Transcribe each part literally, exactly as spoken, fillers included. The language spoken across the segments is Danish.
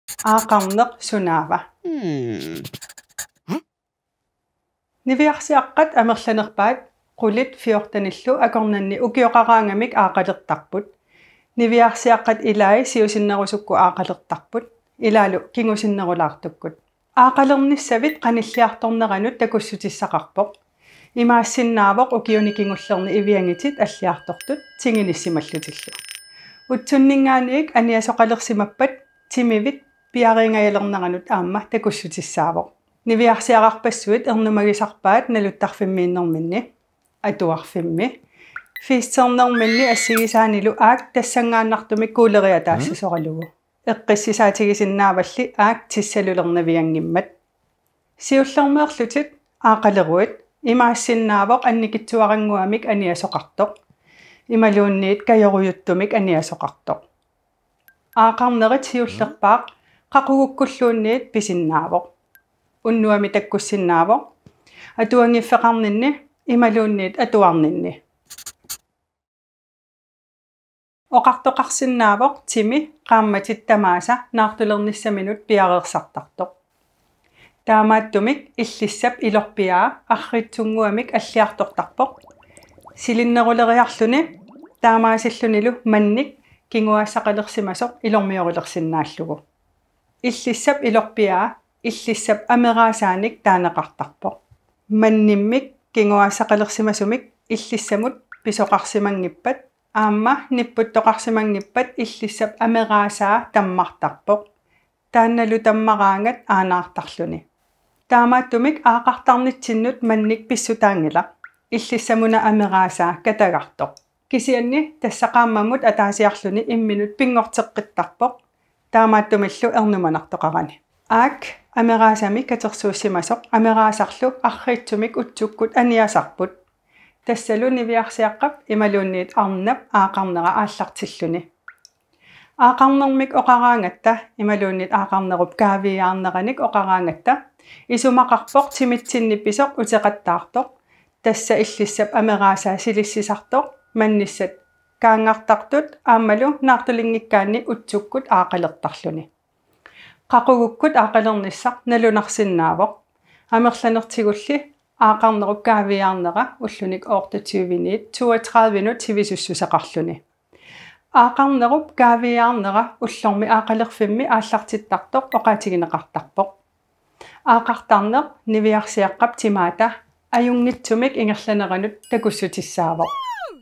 аақарнеқ сунаава нивиарсиаққат амерланерпаат qullit fiortanillu akornanni ukiоqaraangamik aaqalertarput niviarsiaqqat ilai siusinnerusukku aaqalertarput ilaalu kingusinnerulaartukkut aaqalernissavit qanilliartorneranut takussutissaqarpoq imaassinnaaavoq ukiunikingullerni iviangitit alliartortut tinginissimallutill utsunningaaniik aniasoqalersimappat timivit piaringayalerneranut aamma takussutissaaavoq niviarsiaqarpassuit ernumagisarpaat naluttarfimmiinnerminni atuarfimmi fiissernerminni assigisaanilu aak tassangaannartumik kuuleriataassisoralugu eqqissisaatigisinnaavalli aak tissalulernaviangimmat siullermeerlutit aaqaleruit imaassinnaaavoq annikitsuaranguamik aniasoqartoq imaluunniit kajorujuttumik aniasoqartoq aaqarnerit siullerpaaq qaqugukkulluunniit pisinnaavoq unnuami takkussinnaavoq atuangiffeqarninni imaluunniit atuarninni oqartoqarsinnaavoq timi qaammatit tamaasa naartulernissaminut piareersartartoq taamaattumik illissap ilorpiaa arritsunguamik alliartortarpoq silinneruleriarluni taamaasillunilu mannik kinguaassaqalersimasoq ilormiorilersinnaallugu illissap ilorpiaa illissap ameraasaanik taaneqartarpoq mannimmik kinguaassaqalersimasumik illissamut pisoqarsimangippat aamma nipputtoqarsimangippat illissap ameraasaa tammartarpoq taannalu tammaraangat aanaartarluni taamaattumik aaqartarnitsinnut mannik pissutaangila illissamuna ameraasaa katagartoq kisianni tassaqaammamut ataasiarluni imminut pingorteqqittarpoq taamaattumillu ernumanartoqarani aak ameraasami katersuussimasoq ameraasarlu arriitsumik utsukkut aniasarput tassalu niviarsiaqqap imaluunniit arnap aaqarnera aallartilluni aaqarnermik oqaraangatta imaluunniit aaqarnerup kaaviaarneranik oqaraangatta isumaqarpoq timitsinnipisoq uteqattaartoq tassa illissap ameraasaa silissisartoq mannissat kaangartartut aammalu naartulinngikkaanni utsukkut aaqalertarluni qaqugukkut aaqalernissaq nalunarsinnaavoq amerlanertigulli aaqarnerup kaaviaarnera ullunik oortatuuviniit toogtredive minut tivisussusaqarluni aaqarnerup kaaviaarnera ullormi aaqalerfimmi aallartittartoq oqaatigineqartarpoq aaqartarneq niviarsiaqqap timaata ajungitsumik ingerlaneranut takussutissaaavoq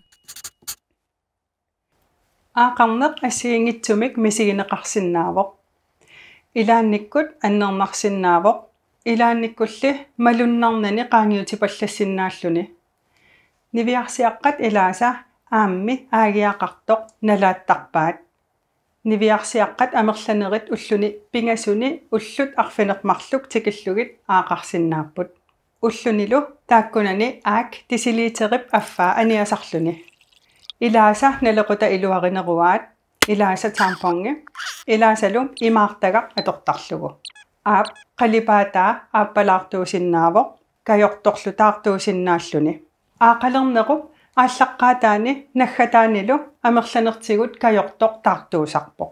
aaqarneq assiingitsumik misigineqarsinnaavoq ilaannikkut annermarsinnaavoq ilaannikkulli malunnarnani qaangiutipallassinnaalluni niviarsiaqqat ilaasa aammi aagiaqartoq nalaattarpaat niviarsiaqqat amerlanerit ulluni pingasuni ullut arfinermarluk tikillugit aaqarsinnaapput ullunilu taakkunani aak tisiliiterip affaa aniasarluni ilaasa nalequta iluarineruaat ilaasa taampongi ilaasalum imaartagaq atortarlugu aap qalipaataa aappalaartuusinnaavoq kajortorlutaartuusinnaalluni aaqalernequp ааllaqqaataani naggataanilu amerlanertigut kajortoq taartuusarpoq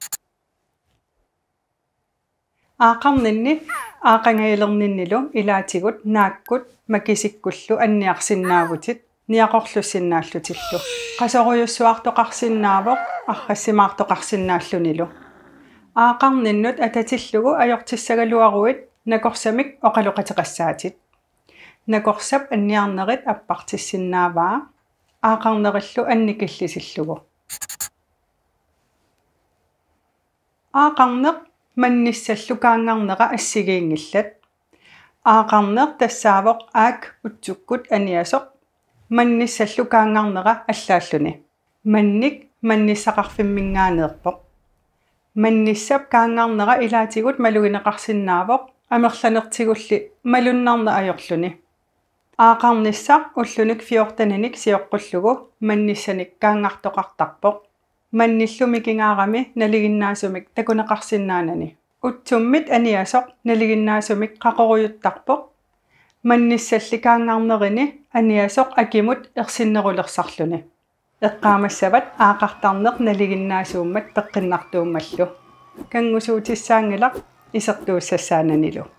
aaqarninni aaqangayalerninnilu ilaatigut naakkut makisikkullu anniarsinnaavutit niaqorlussinnaаллутиллу qasorujussuartoqarsinnaavoq arrassimaartoqarsinnaallunilu aaqarninnut atatillугу ajortissagaluaruit nakorsamik oqaluqateqassaatit nakorsap anniarnerit appartissinnaavaa aaqarnerillu annikillisillугу aaqarneq mannissallu kaangarnera assigiingillat aaqarneq tassaavoq aak utsukkut aniasoq mannissallu kaangarnera allaalluni mannik mannissaqarfimminnaaneerpoq mannissap kaangarnera ilaatigut malugineqarsinnaavoq amerlanertigulli malunnarna ajorluni aaqarnissaq ullunik fiortananik sioqqullugu mannissanik kaangartoqartarpoq mannillumikingaarami naliginnaasumik takuneqarsinnaanani utsummit aniasoq naliginnaasumik qaqorujuttarpoq mannissalli kaangarnerini aniasoq akimut ersinnerulersarluni eqqaamassavat aaqartarneq naliginnaasuummat peqqinnartuummallu kanggusuutissaangilaq isertuussassaananilu